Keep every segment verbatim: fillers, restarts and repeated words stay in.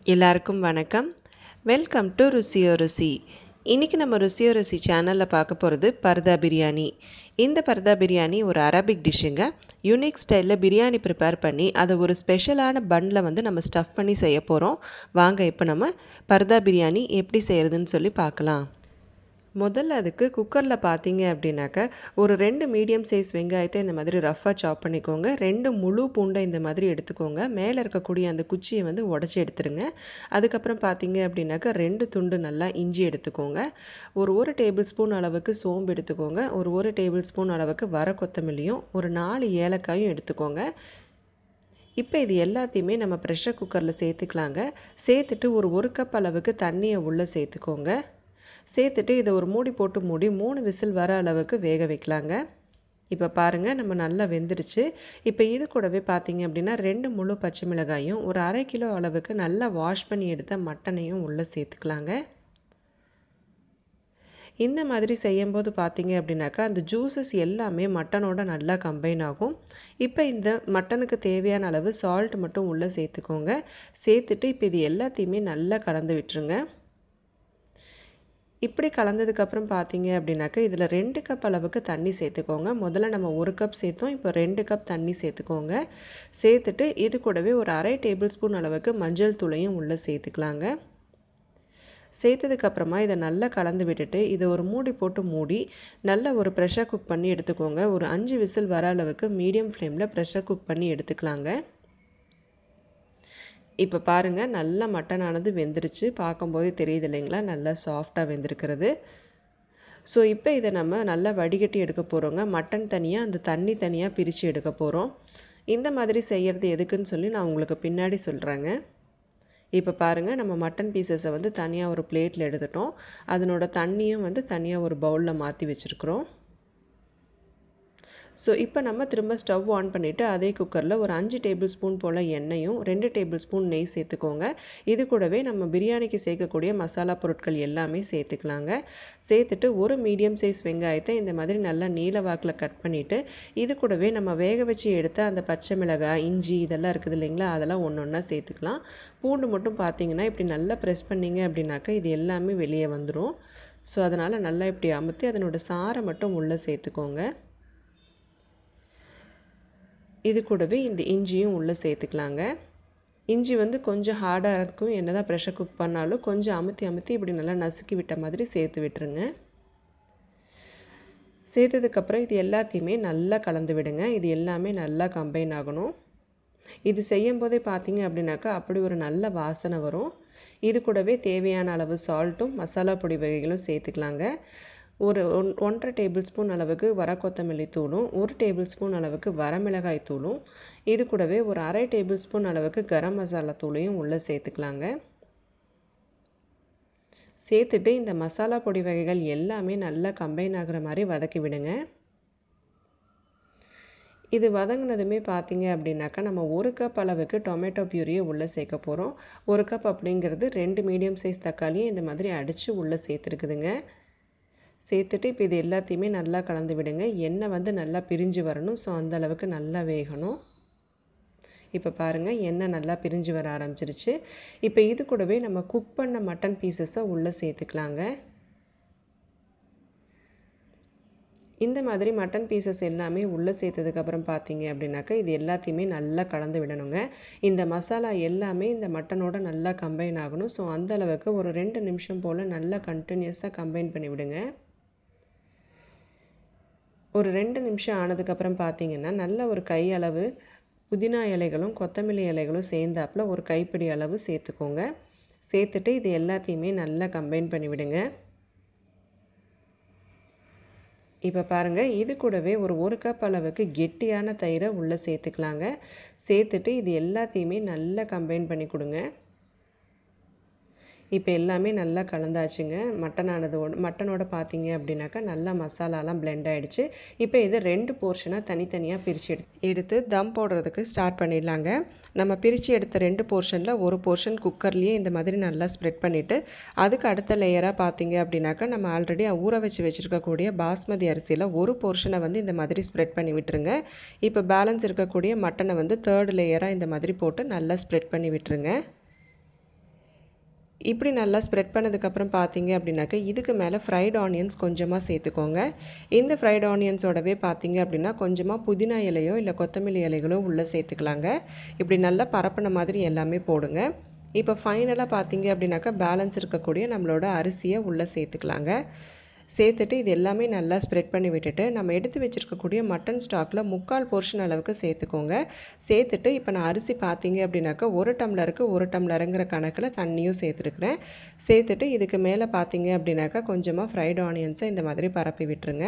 எல்லாருக்கும் வணக்கம். Welcome to ருசியோ ருசி. இன்றைக்கி நம்ம ருசியோ ருசி சேனலில் பார்க்க போகிறது பர்தா பிரியாணி. இந்த பர்தா பிரியாணி ஒரு அரபிக் டிஷ்ஷுங்க. யூனிக் ஸ்டைலில் பிரியாணி ப்ரிப்பேர் பண்ணி அதை ஒரு ஸ்பெஷலான பன்னில் வந்து நம்ம ஸ்டஃப் பண்ணி செய்ய போகிறோம். வாங்க இப்போ நம்ம பர்தா பிரியாணி எப்படி செய்கிறதுன்னு சொல்லி பார்க்கலாம். முதல்ல அதுக்கு குக்கரில் பார்த்தீங்க அப்படின்னாக்க ஒரு ரெண்டு மீடியம் சைஸ் வெங்காயத்தை இந்த மாதிரி ரஃப்பாக சாப் பண்ணிக்கோங்க. ரெண்டு முழு பூண்டை இந்த மாதிரி எடுத்துக்கோங்க. மேலே இருக்கக்கூடிய அந்த குச்சியை வந்து உடச்சி எடுத்துருங்க. அதுக்கப்புறம் பார்த்தீங்க அப்படின்னாக்க ரெண்டு துண்டு நல்லா இஞ்சி எடுத்துக்கோங்க. ஒரு ஒரு டேபிள் ஸ்பூன் அளவுக்கு சோம்பு எடுத்துக்கோங்க. ஒரு ஒரு டேபிள் ஸ்பூன் அளவுக்கு வர கொத்தமல்லியும் ஒரு நாலு ஏலக்காயும் எடுத்துக்கோங்க. இப்போ இது எல்லாத்தையுமே நம்ம ப்ரெஷர் குக்கரில் சேர்த்துக்கலாங்க. சேர்த்துட்டு ஒரு ஒரு கப் அளவுக்கு தண்ணியை உள்ளே சேர்த்துக்கோங்க. சேர்த்துட்டு இதை ஒரு மூடி போட்டு மூடி மூணு விசில் வர அளவுக்கு வேக வைக்கலாங்க. இப்போ பாருங்கள், நம்ம நல்லா வெந்துருச்சு. இப்போ இது கூடவே பார்த்தீங்க அப்படின்னா ரெண்டு முழு பச்சை மிளகாயும் ஒரு அரை கிலோ அளவுக்கு நல்லா வாஷ் பண்ணி எடுத்த மட்டனையும் உள்ளே சேர்த்துக்கலாங்க. இந்த மாதிரி செய்யும்போது பார்த்தீங்க அப்படின்னாக்கா அந்த ஜூஸஸ் எல்லாமே மட்டனோட நல்லா கம்பைன் ஆகும். இப்போ இந்த மட்டனுக்கு தேவையான அளவு சால்ட் மட்டும் உள்ளே சேர்த்துக்கோங்க. சேர்த்துட்டு இப்போ இது எல்லாத்தையுமே நல்லா கலந்து விட்டுருங்க. இப்படி கலந்ததுக்கப்புறம் பார்த்தீங்க அப்படின்னாக்கா இதில் ரெண்டு கப் அளவுக்கு தண்ணி சேர்த்துக்கோங்க. முதல்ல நம்ம ஒரு கப் சேர்த்தோம், இப்போ ரெண்டு கப் தண்ணி சேர்த்துக்கோங்க. சேர்த்துட்டு இது கூடவே ஒரு அரை டேபிள் ஸ்பூன் அளவுக்கு மஞ்சள் தூளையும் உள்ளே சேர்த்துக்கலாங்க. சேர்த்ததுக்கப்புறமா இதை நல்லா கலந்து விட்டுட்டு இதை ஒரு மூடி போட்டு மூடி நல்லா ஒரு ப்ரெஷர் குக் பண்ணி எடுத்துக்கோங்க. ஒரு அஞ்சு விசில் வர அளவுக்கு மீடியம் ஃப்ளேமில் ப்ரெஷர் குக் பண்ணி எடுத்துக்கலாங்க. இப்போ பாருங்கள், நல்லா மட்டனானது வெந்துருச்சு. பார்க்கும்போதே தெரியுது இல்லைங்களா, நல்லா சாஃப்டாக வெந்திருக்கிறது. ஸோ இப்போ இதை நம்ம நல்லா வடிகட்டி எடுக்க போகிறோங்க. மட்டன் தனியாக, அந்த தண்ணி தனியாக பிரித்து எடுக்க போகிறோம். இந்த மாதிரி செய்கிறது எதுக்குன்னு சொல்லி நான் உங்களுக்கு பின்னாடி சொல்கிறேங்க. இப்போ பாருங்கள், நம்ம மட்டன் பீசஸை வந்து தனியாக ஒரு பிளேட்டில் எடுத்துட்டோம். அதனோட தண்ணியும் வந்து தனியாக ஒரு பவுலில் மாற்றி வச்சுருக்குறோம். ஸோ இப்போ நம்ம திரும்ப ஸ்டவ் ஆன் பண்ணிவிட்டு அதே குக்கரில் ஒரு அஞ்சு டேபிள் ஸ்பூன் போல் எண்ணெயும் ரெண்டு டேபிள் ஸ்பூன் நெய் சேர்த்துக்கோங்க. இது கூடவே நம்ம பிரியாணிக்கு சேர்க்கக்கூடிய மசாலா பொருட்கள் எல்லாமே சேர்த்துக்கலாங்க. சேர்த்துட்டு ஒரு மீடியம் சைஸ் வெங்காயத்தை இந்த மாதிரி நல்லா நீல வாக்கில் கட் பண்ணிவிட்டு இது கூடவே நம்ம வேக வச்சு எடுத்த அந்த பச்சை மிளகாய், இஞ்சி இதெல்லாம் இருக்குது இல்லைங்களா, அதெல்லாம் ஒன்று ஒன்றா சேர்த்துக்கலாம். பூண்டு மட்டும் பார்த்தீங்கன்னா இப்படி நல்லா ப்ரெஸ் பண்ணிங்க அப்படின்னாக்கா இது எல்லாமே வெளியே வந்துடும். ஸோ அதனால் நல்லா இப்படி அமுத்தி அதனோட சாறை மட்டும் உள்ளே சேர்த்துக்கோங்க. இது கூடவே இந்த இஞ்சியும் உள்ளே சேர்த்துக்கலாங்க. இஞ்சி வந்து கொஞ்சம் ஹார்டாக இருக்கும், என்ன தான் ப்ரெஷர் குக் பண்ணாலும் கொஞ்சம் அமுத்தி அமுத்தி இப்படி நல்லா நசுக்கி விட்ட மாதிரி சேர்த்து விட்டுருங்க. சேர்த்ததுக்கப்புறம் இது எல்லாத்தையுமே நல்லா கலந்து விடுங்க. இது எல்லாமே நல்லா கம்பைன் ஆகணும். இது செய்யும் போதே பார்த்தீங்க அப்படின்னாக்கா அப்படி ஒரு நல்ல வாசனை வரும். இது கூடவே தேவையான அளவு சால்ட்டும் மசாலா பொடி வகைகளும் சேர்த்துக்கலாங்க. ஒரு ஒன் ஒன்றரை டேபிள் ஸ்பூன் அளவுக்கு வர கொத்தமல்லி தூளும் ஒரு டேபிள் ஸ்பூன் அளவுக்கு வரமிளகாய் தூளும் இது கூடவே ஒரு அரை டேபிள் ஸ்பூன் அளவுக்கு கரம் மசாலா தூளையும் உள்ளே சேர்த்துக்கலாங்க. சேர்த்துட்டு இந்த மசாலா பொடி வகைகள் எல்லாமே நல்லா கம்பைன் ஆகிற மாதிரி வதக்கி விடுங்க. இது வதங்கினதுமே பார்த்தீங்க அப்படின்னாக்கா நம்ம ஒரு கப் அளவுக்கு டொமேட்டோ பியூரியை உள்ளே சேர்க்க போகிறோம். ஒரு கப் அப்படிங்கிறது ரெண்டு மீடியம் சைஸ் தக்காளியை இந்த மாதிரி அடித்து உள்ளே சேர்த்துருக்குதுங்க. சேர்த்துட்டு இப்போ இது எல்லாத்தையுமே நல்லா கலந்து விடுங்க. எண்ணெய் வந்து நல்லா பிரிஞ்சு வரணும். ஸோ அந்த அளவுக்கு நல்லா வேகணும். இப்போ பாருங்கள், எண்ணெய் நல்லா பிரிஞ்சு வர ஆரம்பிச்சிருச்சு. இப்போ இது கூடவே நம்ம குக் பண்ண மட்டன் பீசஸை உள்ளே சேர்த்துக்கலாங்க. இந்த மாதிரி மட்டன் பீசஸ் எல்லாமே உள்ளே சேர்த்ததுக்கப்புறம் பார்த்தீங்க அப்படின்னாக்கா இது எல்லாத்தையுமே நல்லா கலந்து விடணுங்க. இந்த மசாலா எல்லாமே இந்த மட்டனோட நல்லா கம்பைன் ஆகணும். ஸோ அந்த அளவுக்கு ஒரு ரெண்டு நிமிஷம் போல் நல்லா கண்டினியூஸாக கம்பைன் பண்ணி விடுங்க. ஒரு ரெண்டு நிமிஷம் ஆனதுக்கப்புறம் பார்த்தீங்கன்னா நல்ல ஒரு கை அளவு புதினா இலைகளும் கொத்தமல்லி இலைகளும் சேர்ந்தாப்பில் ஒரு கைப்பிடி அளவு சேர்த்துக்கோங்க. சேர்த்துட்டு இது எல்லாத்தையுமே நல்லா கம்பைன் பண்ணி விடுங்க. இப்போ பாருங்கள், இது கூடவே ஒரு ஒரு கப் அளவுக்கு கெட்டியான தயிரை உள்ளே சேர்த்துக்கலாங்க. சேர்த்துட்டு இது எல்லாத்தையுமே நல்லா கம்பைன் பண்ணி கொடுங்க. இப்போ எல்லாமே நல்லா கலந்தாச்சுங்க. மட்டனானதோட மட்டனோட பார்த்தீங்க அப்படின்னாக்கா நல்லா மசாலாலாம் பிளெண்ட் ஆகிடுச்சு. இப்போ இதை ரெண்டு போர்ஷனாக தனித்தனியாக பிரித்து எடுத்து எடுத்து தம் போடுறதுக்கு ஸ்டார்ட் பண்ணிடலாங்க. நம்ம பிரித்து எடுத்த ரெண்டு போர்ஷனில் ஒரு போர்ஷன் குக்கர்லேயே இந்த மாதிரி நல்லா ஸ்ப்ரெட் பண்ணிவிட்டு அதுக்கு அடுத்த லேயராக பார்த்தீங்க அப்படின்னாக்கா நம்ம ஆல்ரெடி ஊற வச்சு வச்சுருக்கக்கூடிய பாஸ்மதி அரிசியில் ஒரு போர்ஷனை வந்து இந்த மாதிரி ஸ்ப்ரெட் பண்ணி விட்டுருங்க. இப்போ பேலன்ஸ் இருக்கக்கூடிய மட்டனை வந்து தேர்ட் லேயராக இந்த மாதிரி போட்டு நல்லா ஸ்ப்ரெட் பண்ணி விட்டுருங்க. இப்படி நல்லா ஸ்ப்ரெட் பண்ணதுக்கப்புறம் பார்த்தீங்க அப்படின்னாக்க இதுக்கு மேலே ஃப்ரைட் ஆனியன்ஸ் கொஞ்சமாக சேர்த்துக்கோங்க. இந்த ஃப்ரைட் ஆனியன்ஸோடவே பார்த்தீங்க அப்படின்னா கொஞ்சமாக புதினா இலையோ இல்லை கொத்தமல்லி இலைகளோ உள்ளே சேர்த்துக்கலாங்க. இப்படி நல்லா பரப்பின மாதிரி எல்லாமே போடுங்க. இப்போ ஃபைனலாக பார்த்தீங்க அப்படின்னாக்கா பேலன்ஸ் இருக்கக்கூடிய நம்மளோட அரிசியை உள்ளே சேர்த்துக்கலாங்க. சேர்த்துட்டு இது எல்லாமே நல்லா ஸ்ப்ரெட் பண்ணி விட்டுட்டு நம்ம எடுத்து வச்சுருக்கக்கூடிய மட்டன் ஸ்டாக்கில் முக்கால் போர்ஷன் அளவுக்கு சேர்த்துக்கோங்க. சேர்த்துட்டு இப்போ நான் அரிசி பார்த்தீங்க அப்படின்னாக்கா ஒரு டம்ளருக்கு ஒரு டம்ளருங்கிற கணக்கில் தண்ணியும் சேர்த்துருக்குறேன். சேர்த்துட்டு இதுக்கு மேலே பார்த்தீங்க அப்படின்னாக்கா கொஞ்சமாக ஃப்ரைட் ஆனியன்ஸை இந்த மாதிரி பரப்பி விட்டுருங்க.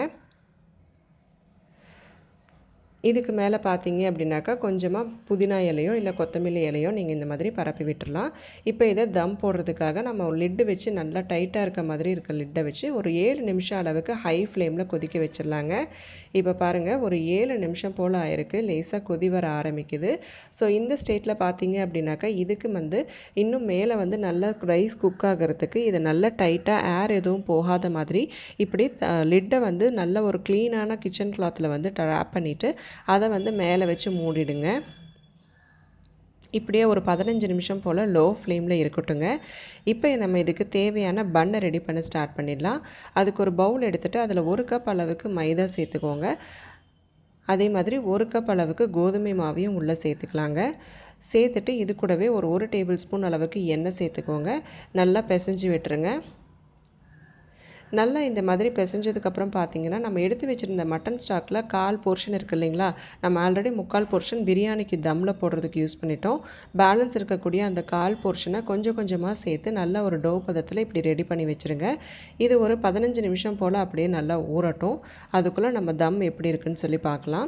இதுக்கு மேலே பார்த்தீங்க அப்படின்னாக்கா கொஞ்சமாக புதினா இலையோ இல்லை கொத்தமல்லி இலையோ நீங்கள் இந்த மாதிரி பரப்பி விட்டுடலாம். இப்போ இதை தம் போடுறதுக்காக நம்ம லிட்டு வச்சு நல்லா டைட்டாக இருக்க மாதிரி இருக்க லிட்டை வச்சு ஒரு ஏழு நிமிஷம் அளவுக்கு ஹை ஃப்ளேமில் கொதிக்க வச்சிடலாங்க. இப்போ பாருங்கள் ஒரு ஏழு நிமிஷம் போல் ஆயிருக்கு. லேசாக கொதி வர ஆரம்பிக்குது. ஸோ இந்த ஸ்டேட்டில் பார்த்தீங்க அப்படின்னாக்கா இதுக்கு வந்து இன்னும் மேலே வந்து நல்லா ரைஸ் குக் ஆகிறதுக்கு இதை நல்லா டைட்டாக ஏர் எதுவும் போகாத மாதிரி இப்படி லிட்டை வந்து நல்ல ஒரு க்ளீனான கிச்சன் கிளாத்தில் வந்து ரேப் பண்ணிவிட்டு அதை வந்து மேலே வச்சு மூடிடுங்க. இப்படியே ஒரு பதினஞ்சு நிமிஷம் போல் லோ ஃப்ளேமில் இருக்கட்டுங்க. இப்போ நம்ம இதுக்கு தேவையான பன்னை ரெடி பண்ண ஸ்டார்ட் பண்ணிடலாம். அதுக்கு ஒரு பவுல் எடுத்துகிட்டு அதில் ஒரு கப் அளவுக்கு மைதா சேர்த்துக்கோங்க. அதே மாதிரி ஒரு கப் அளவுக்கு கோதுமை மாவையும் உள்ளே சேர்த்துக்கலாங்க. சேர்த்துட்டு இது கூடவே ஒரு ஒரு டேபிள் ஸ்பூன் அளவுக்கு எண்ணெய் சேர்த்துக்கோங்க. நல்லா பிசைஞ்சு விட்டுருங்க. நல்லா இந்த மாதிரி பிசைஞ்சதுக்கப்புறம் பார்த்தீங்கன்னா நம்ம எடுத்து வச்சுருந்த மட்டன் ஸ்டாக்கில் கால் போர்ஷன் இருக்குது இல்லைங்களா, நம்ம ஆல்ரெடி முக்கால் போர்ஷன் பிரியாணிக்கு தம்மில் போடுறதுக்கு யூஸ் பண்ணிட்டோம். பேலன்ஸ் இருக்கக்கூடிய அந்த கால் போர்ஷனை கொஞ்சம் கொஞ்சமாக சேர்த்து நல்ல ஒரு டோ பதத்தில் இப்படி ரெடி பண்ணி வச்சுருங்க. இது ஒரு பதினஞ்சு நிமிஷம் போல் அப்படியே நல்லா ஊறட்டும். அதுக்குள்ளே நம்ம தம் எப்படி இருக்குன்னு சொல்லி பார்க்கலாம்.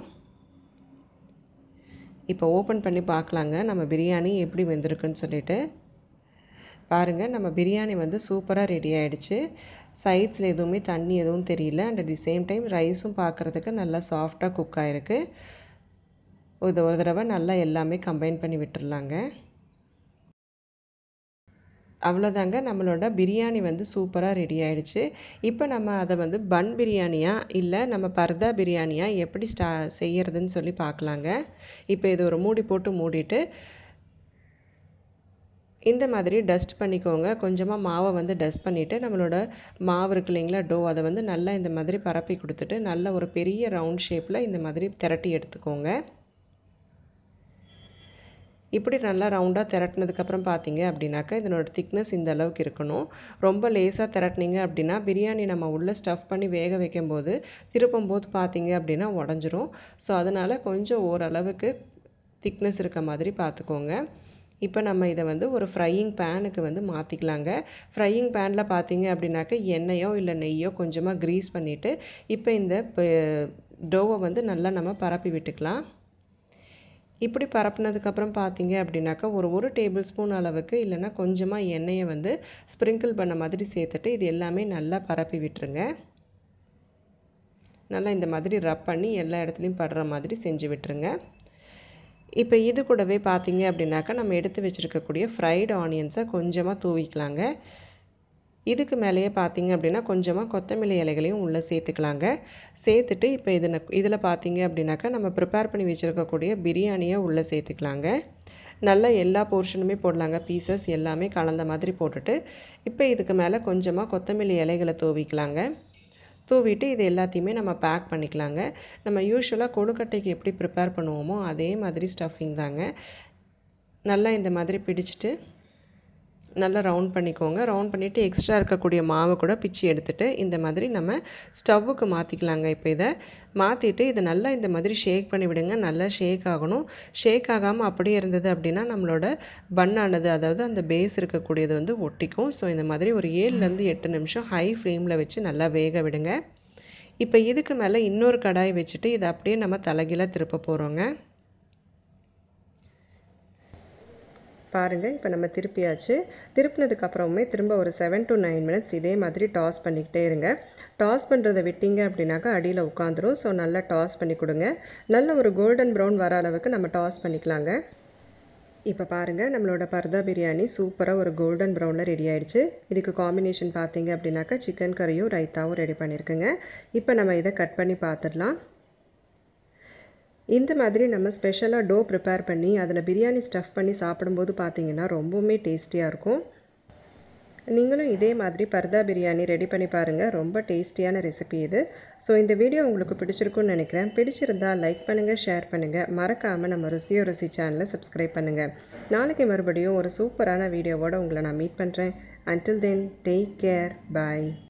இப்போ ஓப்பன் பண்ணி பார்க்கலாங்க நம்ம பிரியாணி எப்படி வெந்திருக்குன்னு சொல்லிட்டு. பாருங்கள் நம்ம பிரியாணி வந்து சூப்பராக ரெடி ஆகிடுச்சு. சைட்ஸில் எதுவுமே தண்ணி எதுவும் தெரியல. And at the same time ரைஸும் பார்க்குறதுக்கு நல்லா சாஃப்டாக குக் ஆகிருக்கு. இது ஒரு தடவை நல்லா எல்லாமே கம்பைன் பண்ணி விட்டுடலாங்க. அவ்வளோதாங்க நம்மளோட பிரியாணி வந்து சூப்பராக ரெடி ஆகிடுச்சு. இப்போ நம்ம அதை வந்து பன் பிரியாணியா இல்லை நம்ம பர்தா பிரியாணியா எப்படி ஸ்டா செய்கிறதுன்னு சொல்லி பார்க்கலாங்க. இப்போ இது ஒரு மூடி போட்டு மூடிட்டு இந்த மாதிரி டஸ்ட் பண்ணிக்கோங்க. கொஞ்சமாக மாவை வந்து டஸ்ட் பண்ணிவிட்டு நம்மளோட மாவு இருக்கு இல்லைங்களா, டோ, அதை வந்து நல்லா இந்த மாதிரி பரப்பி கொடுத்துட்டு நல்ல ஒரு பெரிய ரவுண்ட் ஷேப்பில் இந்த மாதிரி திரட்டி எடுத்துக்கோங்க. இப்படி நல்லா ரவுண்டாக திரட்டினதுக்கப்புறம் பார்த்தீங்க அப்படின்னாக்கா இதனோட திக்னஸ் இந்த அளவுக்கு இருக்கணும். ரொம்ப லேசாக திரட்டினீங்க அப்படின்னா பிரியாணி நம்ம உள்ளே ஸ்டஃப் பண்ணி வேக வைக்கும்போது திருப்பும்போது பார்த்தீங்க அப்படின்னா உடஞ்சிரும். ஸோ அதனால் கொஞ்சம் ஓரளவுக்கு திக்னஸ் இருக்க மாதிரி பார்த்துக்கோங்க. இப்போ நம்ம இதை வந்து ஒரு ஃப்ரையிங் பேனுக்கு வந்து மாற்றிக்கலாங்க. ஃப்ரையிங் பேனில் பார்த்தீங்க அப்படின்னாக்க எண்ணெயோ இல்லை நெய்யோ கொஞ்சமாக க்ரீஸ் பண்ணிவிட்டு இப்போ இந்த டோவை வந்து நல்லா நம்ம பரப்பி விட்டுக்கலாம். இப்படி பரப்புனதுக்கப்புறம் பார்த்தீங்க அப்படின்னாக்கா ஒரு ஒரு டேபிள் ஸ்பூன் அளவுக்கு இல்லைன்னா கொஞ்சமாக எண்ணெயை வந்து ஸ்ப்ரிங்கிள் பண்ண மாதிரி சேர்த்துட்டு இது எல்லாமே நல்லா பரப்பி விட்டுருங்க. நல்லா இந்த மாதிரி ரப் பண்ணி எல்லா இடத்துலையும் படுற மாதிரி செஞ்சு விட்டுருங்க. இப்போ இது கூடவே பார்த்தீங்க அப்படின்னாக்கா நம்ம எடுத்து வச்சுருக்கக்கூடிய ஃப்ரைடு ஆனியன்ஸை கொஞ்சமாக தூவிக்கலாங்க. இதுக்கு மேலேயே பார்த்தீங்க அப்படின்னா கொஞ்சமாக கொத்தமல்லி இலைகளையும் உள்ளே சேர்த்துக்கலாங்க. சேர்த்துட்டு இப்போ இது இதில் பார்த்தீங்க அப்படின்னாக்கா நம்ம ப்ரிப்பேர் பண்ணி வச்சுருக்கக்கூடிய பிரியாணியை உள்ளே சேர்த்துக்கலாங்க. நல்லா எல்லா போர்ஷனுமே போடலாங்க. பீசஸ் எல்லாமே கலந்த மாதிரி போட்டுட்டு இப்போ இதுக்கு மேலே கொஞ்சமாக கொத்தமல்லி இலைகளை தூவிக்கலாங்க. தூவிட்டு இது எல்லாத்தையுமே நம்ம பேக் பண்ணிக்கலாங்க. நம்ம யூஸ்வலாக கொழுக்கட்டைக்கு எப்படி ப்ரிப்பேர் பண்ணுவோமோ அதே மாதிரி ஸ்டஃபிங் தாங்க. நல்லா இந்த மாதிரி பிடிச்சிட்டு நல்லா ரவுண்ட் பண்ணிக்கோங்க. ரவுண்ட் பண்ணிவிட்டு எக்ஸ்ட்ரா இருக்கக்கூடிய மாவை கூட பிச்சு எடுத்துகிட்டு இந்த மாதிரி நம்ம ஸ்டவ்வுக்கு மாற்றிக்கலாங்க. இப்போ இதை மாற்றிட்டு இதை நல்லா இந்த மாதிரி ஷேக் பண்ணி விடுங்க. நல்லா ஷேக் ஆகணும். ஷேக் ஆகாமல் அப்படியே இருந்தது அப்படின்னா நம்மளோட பன்னானது, அதாவது அந்த பேஸ் இருக்கக்கூடியது வந்து ஒட்டிக்கும். ஸோ இந்த மாதிரி ஒரு ஏழுலேருந்து எட்டு நிமிஷம் ஹை ஃப்ளேமில் வச்சு நல்லா வேக விடுங்க. இப்போ இதுக்கு மேலே இன்னொரு கடாய் வச்சுட்டு இதை அப்படியே நம்ம தலைகீழாக திருப்ப போகிறோங்க. பாருங்கள் இப்போ நம்ம திருப்பியாச்சு. திருப்பினதுக்கப்புறமே திரும்ப ஒரு செவன் டு நைன் மினிட்ஸ் இதே மாதிரி டாஸ் பண்ணிக்கிட்டே இருங்க. டாஸ் பண்ணுறதை விட்டீங்க அப்படின்னாக்கா அடியில் உட்காந்துரும். ஸோ நல்லா டாஸ் பண்ணி கொடுங்க. நல்ல ஒரு கோல்டன் ப்ரௌன் வர அளவுக்கு நம்ம டாஸ் பண்ணிக்கலாங்க. இப்போ பாருங்கள் நம்மளோட பர்தா பிரியாணி சூப்பராக ஒரு கோல்டன் ப்ரௌனில் ரெடி ஆகிடுச்சு. இதுக்கு காம்பினேஷன் பார்த்தீங்க அப்படின்னாக்கா சிக்கன் கறியும் ரைத்தாவும் ரெடி பண்ணியிருக்குங்க. இப்போ நம்ம இதை கட் பண்ணி பார்த்துடலாம். இந்த மாதிரி நம்ம ஸ்பெஷலாக டோ ப்ரிப்பேர் பண்ணி அதில் பிரியாணி ஸ்டஃப் பண்ணி சாப்பிடும்போது பார்த்திங்கன்னா ரொம்பவுமே டேஸ்டியாக இருக்கும். நீங்களும் இதே மாதிரி பர்தா பிரியாணி ரெடி பண்ணி பாருங்கள். ரொம்ப டேஸ்டியான ரெசிபி இது. ஸோ இந்த வீடியோ உங்களுக்கு பிடிச்சிருக்குன்னு நினைக்கிறேன். பிடிச்சிருந்தால் லைக் பண்ணுங்கள், ஷேர் பண்ணுங்கள். மறக்காமல் நம்ம ருசியோ ருசி சேனலை சப்ஸ்கிரைப் பண்ணுங்கள். நாளைக்கு மறுபடியும் ஒரு சூப்பரான வீடியோவோடு உங்களை நான் மீட் பண்ணுறேன். Until then, take care. Bye.